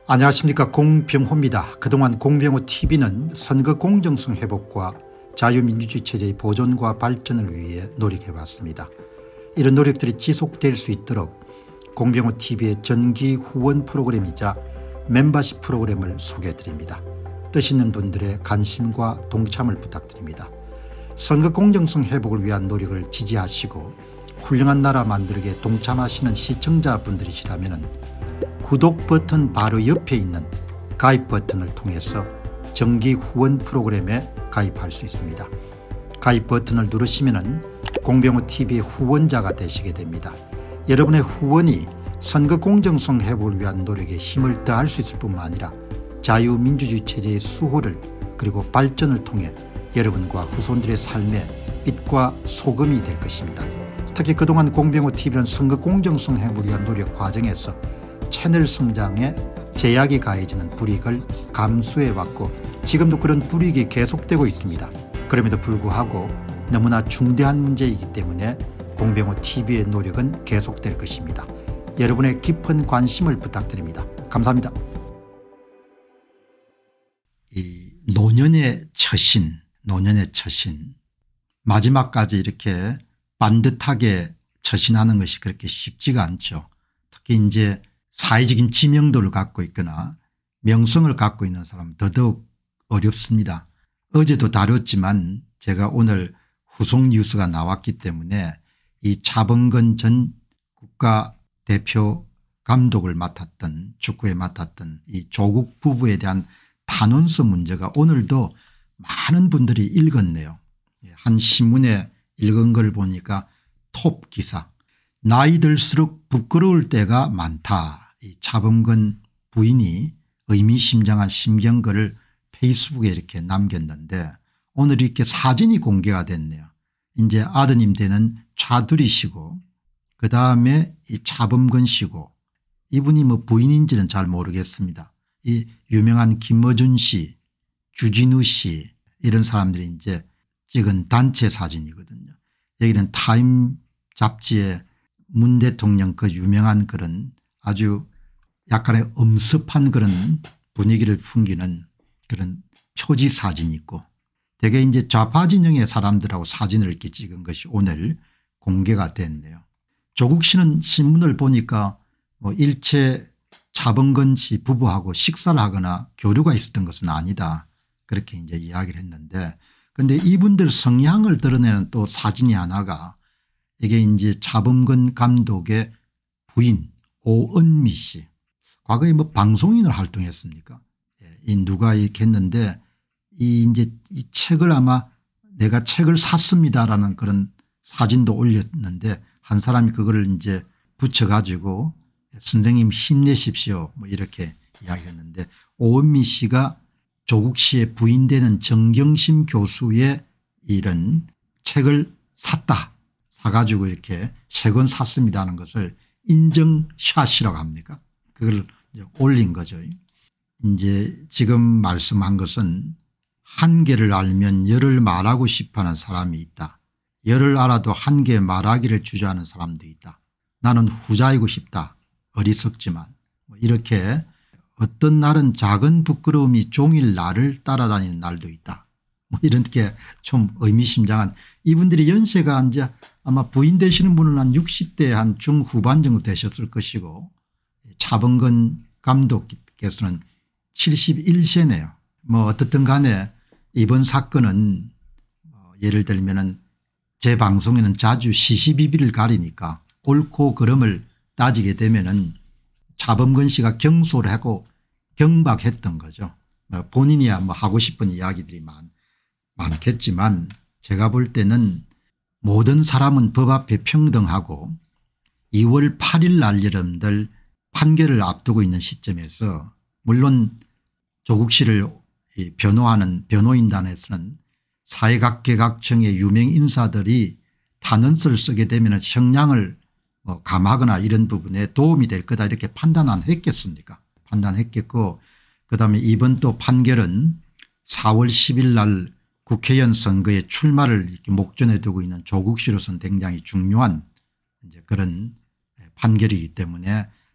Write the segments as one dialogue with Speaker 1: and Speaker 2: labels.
Speaker 1: 안녕하십니까, 공병호입니다. 그동안 공병호TV는 선거 공정성 회복과 자유민주주의 체제의 보존과 발전을 위해 노력해왔습니다. 이런 노력들이 지속될 수 있도록 공병호TV의 정기 후원 프로그램이자 멤버십 프로그램을 소개해드립니다. 뜻 있는 분들의 관심과 동참을 부탁드립니다. 선거 공정성 회복을 위한 노력을 지지하시고 훌륭한 나라 만들기에 동참하시는 시청자분들이시라면 구독 버튼 바로 옆에 있는 가입 버튼을 통해서 정기 후원 프로그램에 가입할 수 있습니다. 가입 버튼을 누르시면 공병호TV의 후원자가 되시게 됩니다. 여러분의 후원이 선거 공정성 회복을 위한 노력에 힘을 더할 수 있을 뿐만 아니라 자유민주주의 체제의 수호를 그리고 발전을 통해 여러분과 후손들의 삶에 빛과 소금이 될 것입니다. 특히 그동안 공병호TV는 선거 공정성 회복을 위한 노력 과정에서 채널 성장에 제약이 가해지는 불이익을 감수해왔고 지금도 그런 불이익이 계속되고 있습니다. 그럼에도 불구하고 너무나 중대한 문제이기 때문에 공병호TV의 노력은 계속될 것입니다. 여러분의 깊은 관심을 부탁드립니다. 감사합니다. 이 노년의 처신 마지막까지 이렇게 반듯하게 처신하는 것이 그렇게 쉽지가 않죠. 특히 이제 사회적인 지명도를 갖고 있거나 명성을 갖고 있는 사람은 더더욱 어렵습니다. 어제도 다뤘지만 제가 오늘 후속 뉴스가 나왔기 때문에 이 차범근 전 국가대표 감독을 맡았던 축구에 맡았던 이 조국 부부에 대한 탄원서 문제가 오늘도 많은 분들이 읽었네요. 한 신문에 읽은 걸 보니까 톱 기사, 나이 들수록 부끄러울 때가 많다. 이 차범근 부인이 의미심장한 심경글을 페이스북에 이렇게 남겼는데 오늘 이렇게 사진이 공개가 됐네요. 이제 아드님 되는 차두리시고 그다음에 이 차범근 씨고 이분이 뭐 부인인지는 잘 모르겠습니다. 이 유명한 김어준 씨, 주진우 씨 이런 사람들이 이제 찍은 단체 사진이거든요. 여기는 타임 잡지에 문 대통령 그 유명한 그런 아주 약간의 엄습한 그런 분위기를 풍기는 그런 표지 사진이 있고 대개 이제 좌파 진영의 사람들하고 사진을 이렇게 찍은 것이 오늘 공개가 됐네요. 조국 씨는 신문을 보니까 뭐 일체 차범근 씨 부부하고 식사를 하거나 교류가 있었던 것은 아니다. 그렇게 이제 이야기를 했는데 그런데 이분들 성향을 드러내는 또 사진이 하나가 이게 이제 차범근 감독의 부인 오은미 씨. 과거에 뭐 방송인으로 활동했습니까? 이 누가 이렇게 했는데 이제 이 책을 아마 내가 책을 샀습니다라는 그런 사진도 올렸는데 한 사람이 그거를 이제 붙여가지고 선생님 힘내십시오 뭐 이렇게 이야기했는데 오은미 씨가 조국 씨의 부인 되는 정경심 교수의 이런 책을 샀다. 사가지고 이렇게 세 권 샀습니다 하는 것을 인증샷이라고 합니까? 그걸 이제 올린 거죠. 이제 지금 말씀한 것은 한계를 알면 열을 말하고 싶어하는 사람이 있다. 열을 알아도 한계 말하기를 주저하는 사람도 있다. 나는 후자이고 싶다. 어리석지만 뭐 이렇게 어떤 날은 작은 부끄러움이 종일 나를 따라다니는 날도 있다. 뭐 이렇게 좀 의미심장한 이분들이 연세가 이제 아마 부인 되시는 분은 한 60대 한 중후반 정도 되셨을 것이고 차범근 감독께서는 71세네요. 뭐 어떻든 간에 이번 사건은 예를 들면은 제 방송에는 자주 시시비비를 가리니까 옳고 그름을 따지게 되면은 차범근 씨가 경솔을 하고 경박했던 거죠. 본인이야 뭐 하고 싶은 이야기들이 많겠지만 제가 볼 때는 모든 사람은 법 앞에 평등하고 2월 8일 날 여러분들 판결을 앞두고 있는 시점에서 물론 조국 씨를 변호하는 변호인단에서는 사회각계각층의 유명 인사들이 탄원서를 쓰게 되면 형량을 감하거나 이런 부분에 도움이 될 거다 이렇게 판단 안 했겠습니까? 판단했겠고 그다음에 이번 또 판결은 4월 10일 날 국회의원 선거에 출마를 이렇게 목전에 두고 있는 조국 씨로서는 굉장히 중요한 이제 그런 판결이기 때문에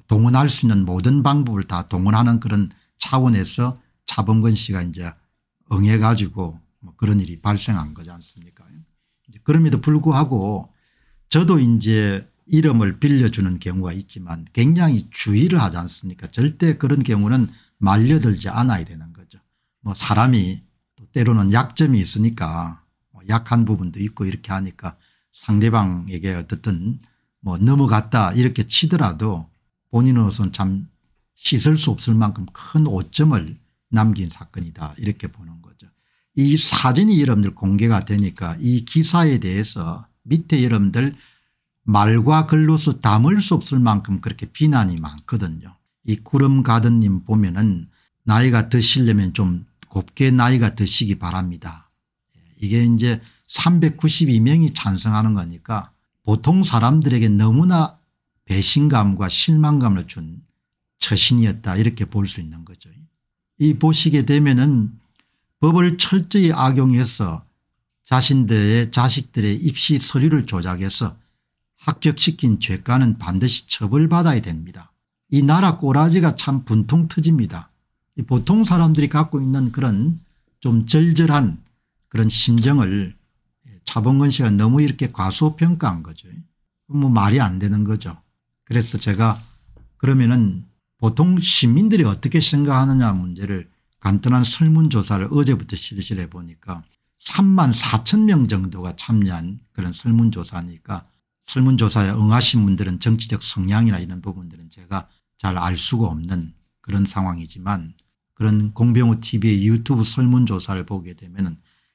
Speaker 1: 동원할 수 있는 모든 방법을 다 동원하는 그런 차원에서 차범근 씨가 이제 응해 가지고 뭐 그런 일이 발생한 거지 않습니까? 그럼에도 불구하고 저도 이제 이름을 빌려주는 경우가 있지만 굉장히 주의를 하지 않습니까? 절대 그런 경우는 말려들지 않아야 되는 거죠. 뭐 사람이 또 때로는 약점이 있으니까 뭐 약한 부분도 있고 이렇게 하니까 상대방에게 어떻든 뭐 넘어갔다 이렇게 치더라도 본인으로서는 참 씻을 수 없을 만큼 큰 오점을 남긴 사건이다 이렇게 보는 거죠. 이 사진이 여러분들 공개가 되니까 이 기사에 대해서 밑에 여러분들 말과 글로서 담을 수 없을 만큼 그렇게 비난이 많거든요. 이 구름가든님 보면은 나이가 드시려면 좀 곱게 나이가 드시기 바랍니다. 이게 이제 392명이 찬성하는 거니까 보통 사람들에게 너무나 배신감과 실망감을 준 처신이었다 이렇게 볼 수 있는 거죠. 이 보시게 되면은 법을 철저히 악용해서 자신들의 자식들의 입시 서류를 조작해서 합격시킨 죄가는 반드시 처벌받아야 됩니다. 이 나라 꼬라지가 참 분통 터집니다. 보통 사람들이 갖고 있는 그런 좀 절절한 그런 심정을 차범근 씨가 너무 이렇게 과소평가한 거죠. 뭐 말이 안 되는 거죠. 그래서 제가 그러면은 보통 시민들이 어떻게 생각하느냐 문제를 간단한 설문조사를 어제부터 실시해 보니까 3만 4천 명 정도가 참여한 그런 설문조사니까 설문조사에 응하신 분들은 정치적 성향이나 이런 부분들은 제가 잘 알 수가 없는 그런 상황이지만 그런 공병호 tv의 유튜브 설문조사를 보게 되면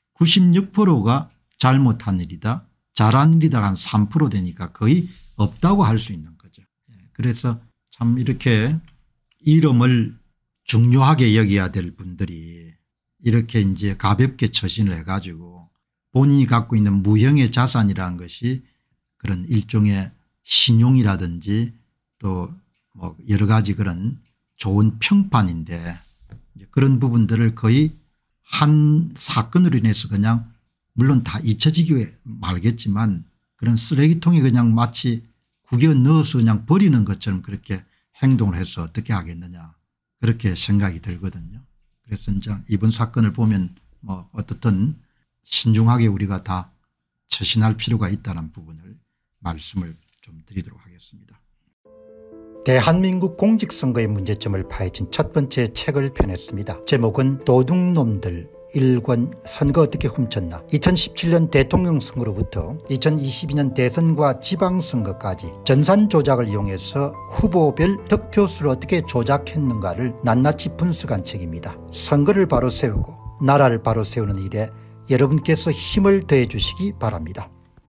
Speaker 1: 96%가 잘못한 일이다 잘한 일이다 한 3% 되니까 거의 없다고 할 수 있는 거죠. 그래서 참 이렇게 이름을 중요하게 여겨야 될 분들이 이렇게 이제 가볍게 처신을 해가지고 본인이 갖고 있는 무형의 자산이라는 것이 그런 일종의 신용이라든지 또 뭐 여러 가지 그런 좋은 평판인데 그런 부분들을 거의 한 사건으로 인해서 그냥 물론 다 잊혀지기 말겠지만 그런 쓰레기통에 그냥 마치 구겨 넣어서 그냥 버리는 것처럼 그렇게 행동을 해서 어떻게 하겠느냐 그렇게 생각이 들거든요. 그래서 이제 이번 사건을 보면 뭐 어떻든 신중하게 우리가 다 처신할 필요가 있다는 부분을 말씀을 좀 드리도록 하겠습니다.
Speaker 2: 대한민국 공직선거의 문제점을 파헤친 첫 번째 책을 펴냈습니다. 제목은 도둑놈들 1권 선거 어떻게 훔쳤나. 2017년 대통령 선거로부터 2022년 대선과 지방선거까지 전산 조작을 이용해서 후보별 득표수를 어떻게 조작했는가를 낱낱이 분석한 책입니다. 선거를 바로 세우고 나라를 바로 세우는 일에 여러분께서 힘을 더해 주시기 바랍니다.